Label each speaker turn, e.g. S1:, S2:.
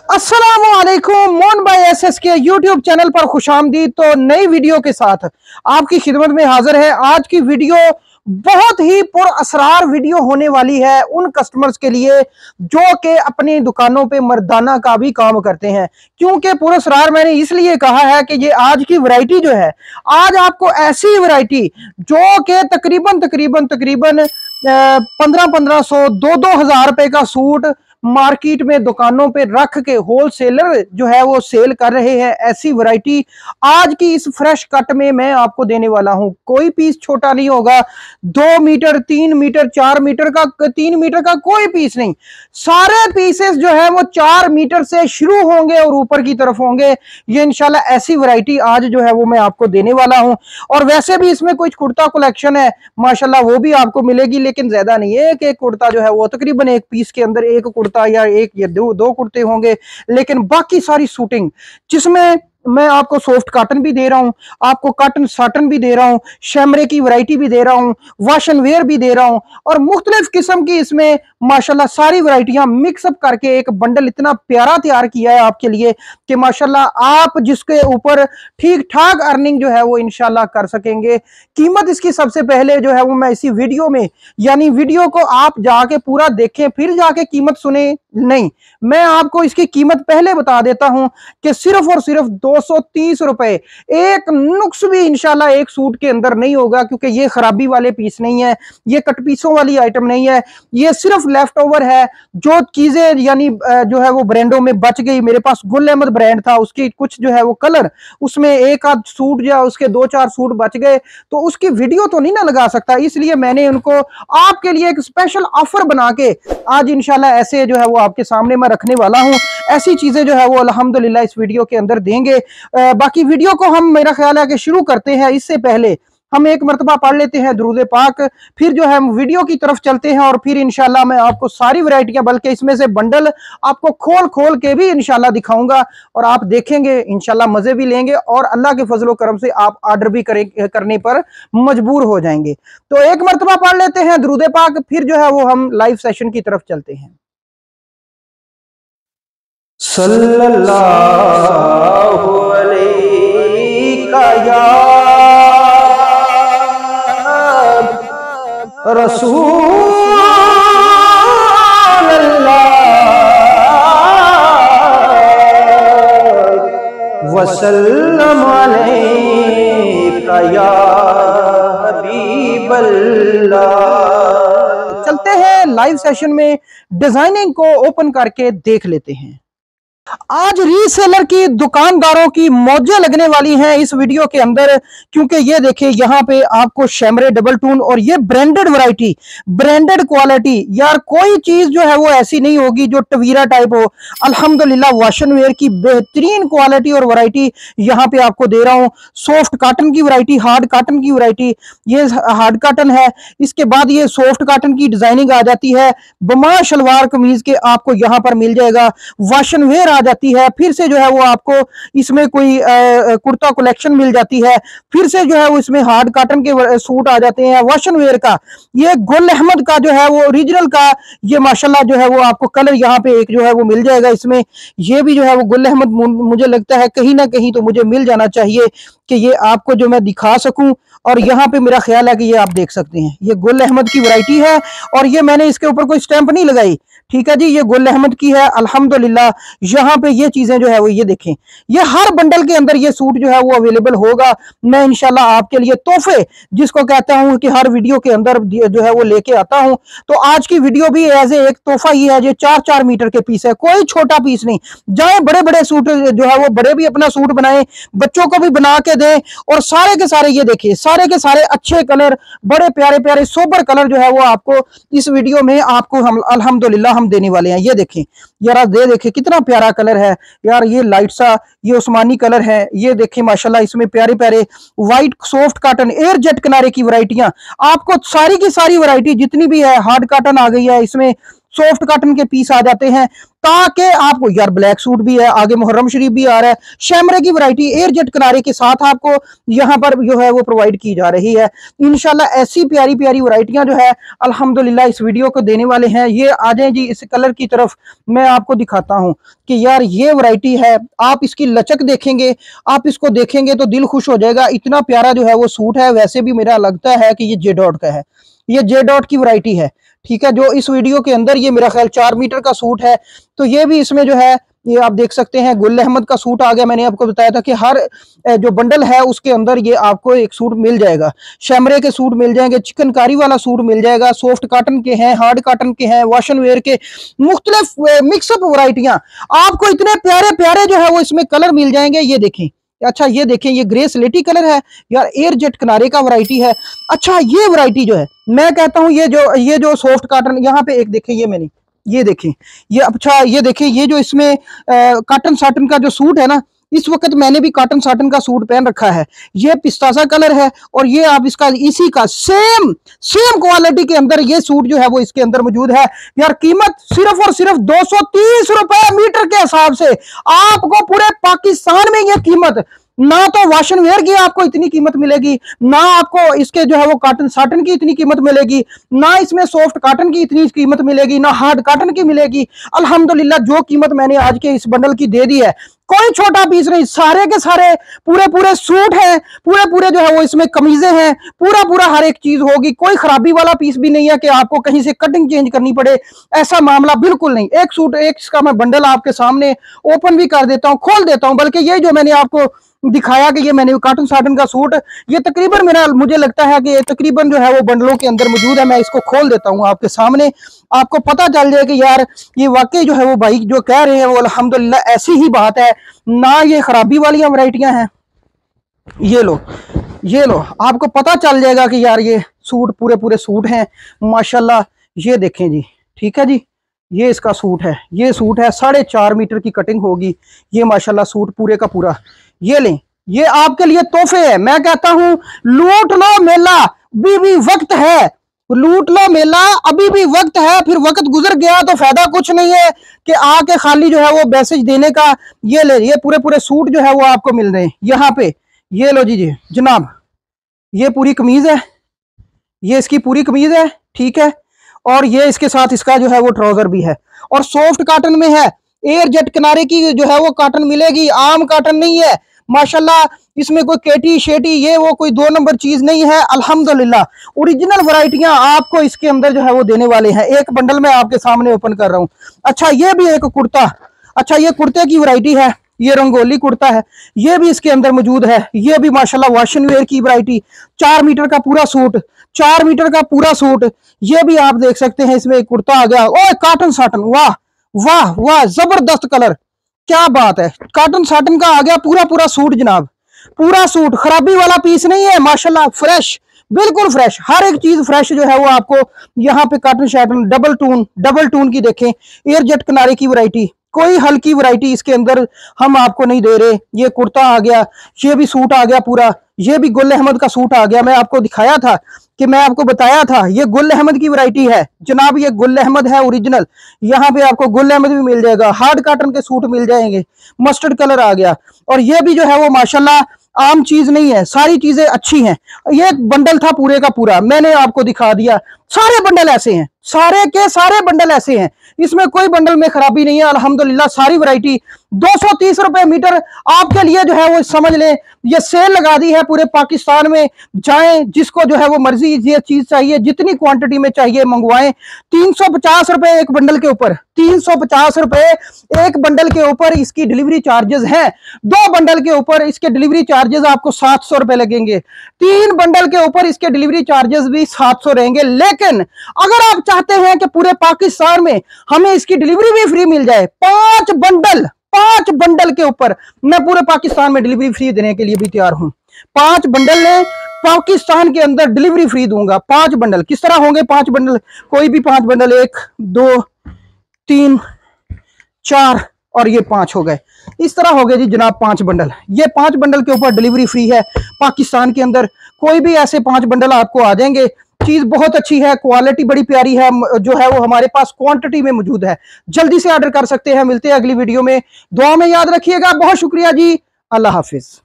S1: अस्सलामुअलैकुम मोनबायस के YouTube channel पर खुशामदीद। तो नई वीडियो के साथ आपकी खिदमत में हाजिर है। आज की वीडियो बहुत ही पुरअसरार वीडियो होने वाली है उन कस्टमर्स के लिए जो कि अपनी दुकानों पे मर्दाना का भी काम करते हैं। क्योंकि पुरअसरार मैंने इसलिए कहा है कि ये आज की वैरायटी जो है, आज आपको ऐसी वैरायटी जो कि तकरीबन तकरीबन तकरीबन 1500 2-2 हज़ार रुपए का सूट मार्केट में दुकानों पे रख के होलसेलर जो है वो सेल कर रहे हैं। ऐसी वैरायटी आज की इस फ्रेश कट में मैं आपको देने वाला हूं। कोई पीस छोटा नहीं होगा। 2 मीटर 3 मीटर 4 मीटर का 3 मीटर का कोई पीस नहीं। सारे पीसेस जो है वो 4 मीटर से शुरू होंगे और ऊपर की तरफ होंगे। ये इंशाल्लाह ऐसी वैरायटी आज जो है वो मैं आपको देने वाला हूं। और वैसे भी इसमें कुछ कुर्ता कलेक्शन है माशाल्लाह, वो भी आपको मिलेगी, लेकिन ज्यादा नहीं है। एक कुर्ता जो है वो तकरीबन एक पीस के अंदर एक कुर्ता या एक या दो कुर्ते होंगे, लेकिन बाकी सारी शूटिंग जिसमें मैं आपको सॉफ्ट कॉटन भी दे रहा हूं, आपको कॉटन साटन भी दे रहा हूं, शैमरे की वैरायटी भी दे रहा हूं, वाशन वेयर भी दे रहा हूं और मुख्तलिफ किस्म की इसमें माशाल्लाह सारी वैरायटियां मिक्सअप करके एक बंडल इतना प्यारा तैयार किया है आपके लिए कि माशाल्लाह आप जिसके ऊपर ठीक ठाक अर्निंग जो है वो इंशाल्लाह कर सकेंगे। कीमत इसकी सबसे पहले जो है वो मैं इसी वीडियो में, यानी वीडियो को आप जाके पूरा देखें फिर जाके कीमत सुने नहीं, मैं आपको इसकी कीमत पहले बता देता हूं कि सिर्फ और सिर्फ 230 रुपए। एक नुक्स भी इंशाल्लाह एक सूट के अंदर नहीं होगा, क्योंकि ये खराबी वाले पीस नहीं है, ये कट पीसों वाली आइटम नहीं है, ये सिर्फ लेफ्ट ओवर है। जो चीजें यानी जो है वो ब्रांडों में बच गई, मेरे पास गुल अहमद ब्रांड था, उसकी कुछ जो है वो कलर, उसमें एक आध सूट या उसके 2-4 सूट बच गए, तो उसकी वीडियो तो नहीं ना लगा सकता, इसलिए मैंने उनको आपके लिए एक स्पेशल ऑफर बना के आज इंशाल्लाह ऐसे जो है वो आपके सामने मैं रखने वाला हूं। ऐसी चीजें जो है वो अल्हम्दुलिल्लाह इस वीडियो के अंदर देंगे। बाकी वीडियो को हम, मेरा ख्याल है कि शुरू करते हैं, इससे पहले हम एक मरतबा पढ़ लेते हैं दुरूद पाक, फिर जो है हम वीडियो की तरफ चलते हैं और फिर इंशाल्लाह मैं आपको सारी वैरायटियां, बल्कि इसमें से बंडल आपको खोल खोल के भी इंशाल्लाह दिखाऊंगा और आप देखेंगे इंशाल्लाह मजे भी लेंगे और अल्लाह के फजलो करम से आप ऑर्डर भी करने पर मजबूर हो जाएंगे। तो एक मरतबा पढ़ लेते हैं दुरूद पाक, फिर जो है वो हम लाइव सेशन की तरफ चलते हैं। सल्लल्लाहु अलैहि रसूल अल्लाह वसल्लम अलैका या हबीब अल्लाह। चलते हैं लाइव सेशन में, डिजाइनिंग को ओपन करके देख लेते हैं। आज रीसेलर की दुकानदारों की मौजें लगने वाली हैं इस वीडियो के अंदर, क्योंकि ये देखिए यहाँ पे आपको शैमरे डबल टून और ये ब्रांडेड वैरायटी, ब्रांडेड क्वालिटी, यार कोई चीज जो है वो ऐसी नहीं होगी जो टवीरा टाइप हो। अल्हम्दुलिल्लाह वाशन वेयर की बेहतरीन क्वालिटी और वैरायटी यहाँ पे आपको दे रहा हूँ। सॉफ्ट कॉटन की वैरायटी, हार्ड कॉटन की वैरायटी, ये हार्ड कॉटन है, इसके बाद ये सॉफ्ट कॉटन की डिजाइनिंग आ जाती है, बमा शलवार कमीज के आपको यहाँ पर मिल जाएगा, वाशन वेयर आ जाती है, फिर से जो है वो आपको इसमें कोई कुर्ता कलेक्शन मिल जाती है, फिर से जो है वो इसमें हार्ड कॉटन के सूट आ जाते हैं वाशन वेयर का। ये गुल अहमद का जो है वो ओरिजिनल का, ये माशाल्लाह जो है वो आपको कलर यहाँ पे एक जो है वो मिल जाएगा इसमें। ये भी जो है वो गुल अहमद, मुझे लगता है कहीं ना कहीं तो मुझे मिल जाना चाहिए कि ये आपको जो मैं दिखा सकूं, और यहाँ पे मेरा ख्याल है कि ये आप देख सकते हैं, ये गुल अहमद की वैरायटी है और ये मैंने इसके ऊपर कोई स्टैंप नहीं लगाई, ठीक है जी, ये गुल अहमद की है अल्हम्दुलिल्लाह। यहाँ पे ये चीजें जो है वो ये देखें, ये हर बंडल के अंदर ये सूट जो है वो अवेलेबल होगा। मैं इंशाल्लाह आपके लिए तोहफे, जिसको कहता हूँ कि हर वीडियो के अंदर जो है वो लेके आता हूँ, तो आज की वीडियो भी एज ए एक तोहफा ही है। ये 4-4 मीटर के पीस है, कोई छोटा पीस नहीं। जाए बड़े बड़े सूट जो है वो बड़े भी अपना सूट बनाए, बच्चों को भी बना के दें, और सारे के सारे ये देखिए, सारे के सारे अच्छे कलर, बड़े प्यारे प्यारे सोबर कलर जो है वो आपको इस वीडियो में आपको हम अल्हम्दुलिल्लाह हम देने वाले हैं। ये देखें यार, देखें कितना प्यारा कलर है यार, ये लाइट सा ये उस्मानी कलर है, ये देखें माशाल्लाह इसमें प्यारे प्यारे white soft cotton air jet किनारे की वैरायटियां आपको, सारी की सारी वैरायटी जितनी भी है, हार्ड कॉटन आ गई है इसमें, सॉफ्ट कॉटन के पीस आ जाते हैं, ताकि आपको यार ब्लैक सूट भी है, आगे मुहर्रम शरीफ भी आ रहा है, शैमरे की वैरायटी एयर जेट किनारे के साथ आपको यहाँ पर जो है वो प्रोवाइड की जा रही है। इंशाल्लाह ऐसी प्यारी प्यारी वैरायटियां जो है अल्हम्दुलिल्लाह इस वीडियो को देने वाले हैं। ये आ जाए जी इस कलर की तरफ, मैं आपको दिखाता हूँ कि यार ये वैरायटी है। आप इसकी लचक देखेंगे, आप इसको देखेंगे तो दिल खुश हो जाएगा, इतना प्यारा जो है वो सूट है। वैसे भी मेरा लगता है कि ये जे डॉट का है, ये जे डॉट की वैरायटी है, ठीक है। जो इस वीडियो के अंदर ये मेरा ख्याल 4 मीटर का सूट है, तो ये भी इसमें जो है ये आप देख सकते हैं गुल अहमद का सूट आ गया। मैंने आपको बताया था कि हर जो बंडल है उसके अंदर ये आपको एक सूट मिल जाएगा। शैमरे के सूट मिल जाएंगे, चिकनकारी वाला सूट मिल जाएगा, सॉफ्ट कॉटन के हैं, हार्ड कॉटन के हैं, वॉशन वेयर के मुख्तलिफ मिक्सअप वैरायटियां आपको इतने प्यारे प्यारे जो है वो इसमें कलर मिल जाएंगे। ये देखें, अच्छा ये देखें, ये ग्रे स्लेटी कलर है यार, एयर जेट किनारे का वैरायटी है। अच्छा ये वैरायटी जो है मैं कहता हूँ ये जो सॉफ्ट कॉटन यहाँ पे एक देखें, ये मैंने ये देखें, ये अच्छा ये देखें, ये जो इसमें कॉटन साटन का जो सूट है ना, इस वक्त मैंने भी कॉटन साटन का सूट पहन रखा है। ये पिस्तासा कलर है और ये आप इसका इसी का सेम क्वालिटी के अंदर ये सूट जो है वो इसके अंदर मौजूद है। यार कीमत सिर्फ और सिर्फ 230 रुपए मीटर के हिसाब से आपको पूरे पाकिस्तान में ये कीमत, ना तो वाशन वेयर की आपको इतनी कीमत मिलेगी, ना आपको इसके जो है वो कॉटन साटन की इतनी कीमत मिलेगी, ना इसमें सॉफ्ट कॉटन की इतनी कीमत मिलेगी, ना हार्ड कॉटन की मिलेगी। अल्हम्दुलिल्लाह जो कीमत मैंने आज के इस बंडल की दे दी है, कोई छोटा पीस नहीं, सारे के सारे पूरे सूट हैं, पूरे जो है वो इसमें कमीजें हैं, पूरा हर एक चीज होगी। कोई खराबी वाला पीस भी नहीं है कि आपको कहीं से कटिंग चेंज करनी पड़े, ऐसा मामला बिल्कुल नहीं। एक सूट एक इसका मैं बंडल आपके सामने ओपन भी कर देता हूँ, खोल देता हूँ, बल्कि ये जो मैंने आपको दिखाया कि ये मैंने कॉटन साटन का सूट, ये तकरीबन मुझे लगता है कि ये तकरीबन जो है वो बंडलों के अंदर मौजूद है। मैं इसको खोल देता हूँ आपके सामने, आपको पता चल जाए कि यार ये वाकई जो है वो भाई जो कह रहे हैं वो अल्हम्दुलिल्लाह ऐसी ही बात है, ना ये खराबी वाली वैरायटियां हैं। ये लो आपको पता चल जाएगा कि यार ये सूट पूरे सूट हैं माशाल्लाह। ये देखें जी, ठीक है जी, ये इसका सूट है, ये सूट है 4.5 मीटर की कटिंग होगी, ये माशाल्लाह सूट पूरे का पूरा। ये लें, ये आपके लिए तोहफे है। मैं कहता हूं लूट लो मेला, अभी भी वक्त है, लूट लो मेला, अभी भी वक्त है। फिर वक्त गुजर गया तो फायदा कुछ नहीं है कि आके खाली जो है वो मैसेज देने का। ये ले, ये पूरे सूट जो है वो आपको मिल रहे हैं यहाँ पे। ये लो जी जनाब, ये पूरी कमीज है, ये इसकी पूरी कमीज है, ठीक है। और ये इसके साथ इसका जो है वो ट्राउजर भी है, और सॉफ्ट कॉटन में है, एयर जेट किनारे की जो है वो कॉटन मिलेगी, आम कॉटन नहीं है माशाल्लाह। इसमें कोई केटी शेटी ये वो कोई 2 नंबर चीज नहीं है। अल्हम्दुलिल्लाह ओरिजिनल वैरायटियां आपको इसके अंदर जो है वो देने वाले हैं। एक बंडल में आपके सामने ओपन कर रहा हूं। अच्छा ये भी एक कुर्ता, अच्छा ये कुर्ते की वैरायटी है, ये रंगोली कुर्ता है, ये भी इसके अंदर मौजूद है। ये भी माशाल्लाह वॉशन वेयर की वैरायटी, 4 मीटर का पूरा सूट, 4 मीटर का पूरा सूट। ये भी आप देख सकते हैं, इसमें एक कुर्ता आ गया, ओ कॉटन साटन, वाह वाह वाह जबरदस्त कलर, क्या बात है। कॉटन साटन का आ गया पूरा सूट जनाब, पूरा सूट, खराबी वाला पीस नहीं है माशाल्लाह, फ्रेश, बिल्कुल फ्रेश, हर एक चीज फ्रेश जो है वो आपको यहाँ पे कॉटन शाटन डबल टून की देखें, एयर जेट किनारे की वैरायटी, कोई हल्की वैरायटी इसके अंदर हम आपको नहीं दे रहे। ये कुर्ता आ गया, ये भी सूट आ गया पूरा, ये भी गुल अहमद का सूट आ गया। मैं आपको दिखाया था कि मैं आपको बताया था ये गुल अहमद की वैरायटी है जनाब, ये गुल अहमद है ओरिजिनल। यहाँ पे आपको गुल अहमद भी मिल जाएगा, हार्ड कॉटन के सूट मिल जाएंगे, मस्टर्ड कलर आ गया। और ये भी जो है वो माशाल्लाह आम चीज नहीं है, सारी चीजें अच्छी हैं। ये बंडल था पूरे का पूरा, मैंने आपको दिखा दिया। सारे बंडल ऐसे हैं, सारे के सारे बंडल ऐसे हैं, इसमें कोई बंडल में खराबी नहीं है अल्हम्दुलिल्लाह। सारी वैरायटी 230 रुपए मीटर आपके लिए जो है वो समझ लें ये सेल लगा दी है पूरे पाकिस्तान में। जाएं जिसको जो है वो मर्जी ये चीज चाहिए, जितनी क्वांटिटी में चाहिए मंगवाएं। 350 रुपए एक बंडल के ऊपर, 350 रुपए एक बंडल के ऊपर इसकी डिलीवरी चार्जेस हैं। 2 बंडल के ऊपर इसके डिलीवरी चार्जेस आपको 700 रुपए लगेंगे, 3 बंडल के ऊपर इसके डिलीवरी चार्जेस भी 700 रहेंगे। लेकिन अगर आप चाहते हैं कि पूरे पाकिस्तान में हमें इसकी डिलीवरी भी फ्री मिल जाए, 5 बंडल के ऊपर मैं पूरे पाकिस्तान में डिलीवरी फ्री देने के लिए भी तैयार हूं। 5 बंडल ने पाकिस्तान के अंदर डिलीवरी फ्री दूंगा। 5 बंडल किस तरह होंगे? 5 बंडल, कोई भी 5 बंडल, 1 2 3 4 और ये 5 हो गए, इस तरह हो गए जी जनाब 5 बंडल। ये 5 बंडल के ऊपर डिलीवरी फ्री है पाकिस्तान के अंदर। कोई भी ऐसे 5 बंडल आपको आ जाएंगे चीज बहुत अच्छी है, क्वालिटी बड़ी प्यारी है, जो है वो हमारे पास क्वांटिटी में मौजूद है। जल्दी से ऑर्डर कर सकते हैं। मिलते हैं अगली वीडियो में, दुआ में याद रखिएगा। बहुत शुक्रिया जी, अल्लाह हाफिज।